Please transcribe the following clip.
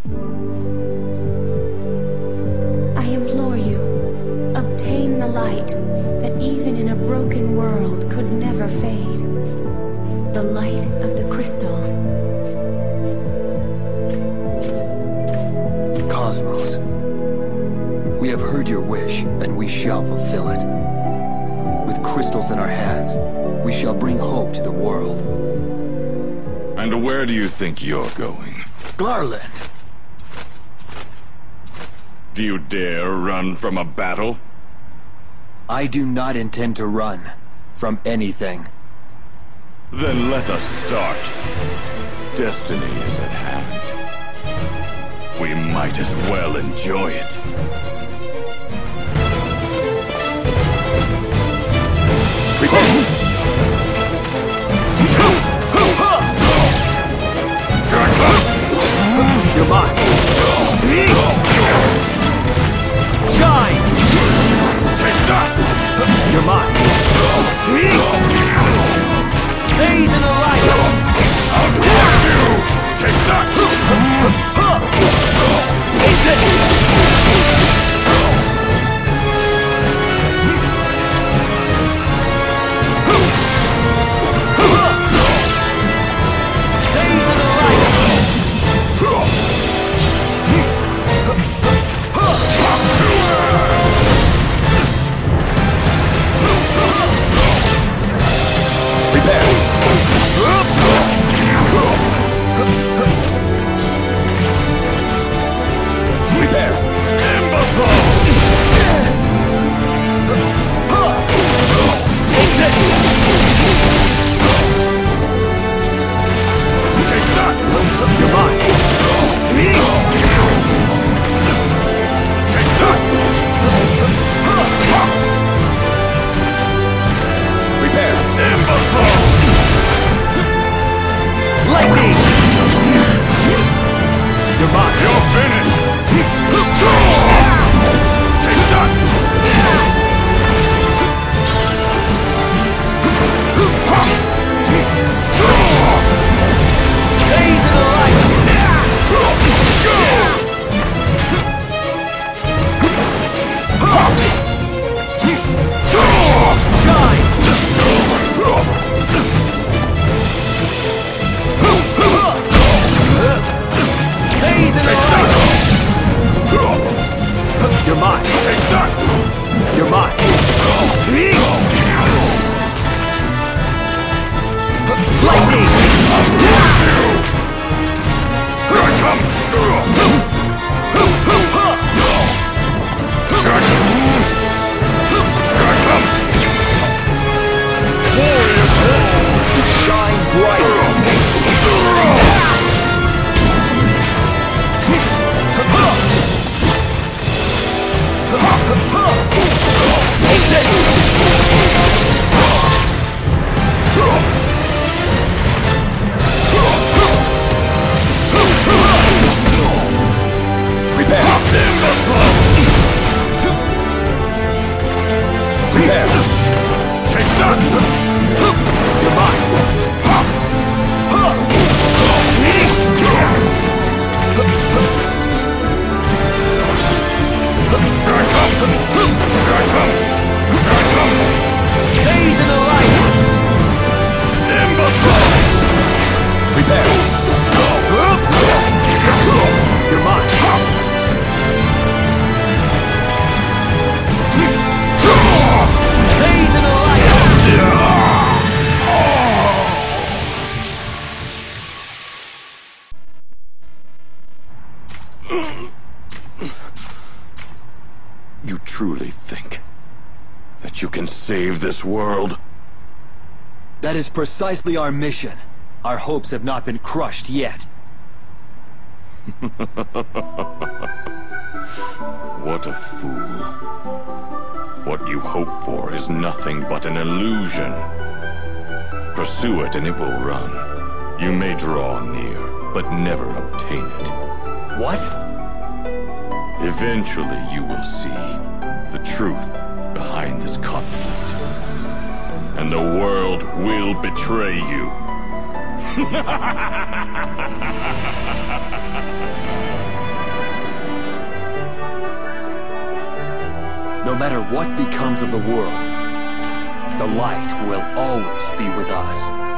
I implore you, obtain the light that even in a broken world could never fade. The light of the crystals. Cosmos, we have heard your wish, and we shall fulfill it. With crystals in our hands, we shall bring hope to the world. And where do you think you're going? Garland! Do you dare run from a battle? I do not intend to run from anything. Then let us start. Destiny is at hand. We might as well enjoy it. You're mine! Shine! Take that! You're mine! Bathe in the light! I'll crush you! Take that! Taste it! You truly think that you can save this world? That is precisely our mission. Our hopes have not been crushed yet. What a fool. What you hope for is nothing but an illusion. Pursue it and it will run. You may draw near, but never obtain it. What? Eventually you will see the truth behind this conflict. And the world will betray you. No matter what becomes of the world, the light will always be with us.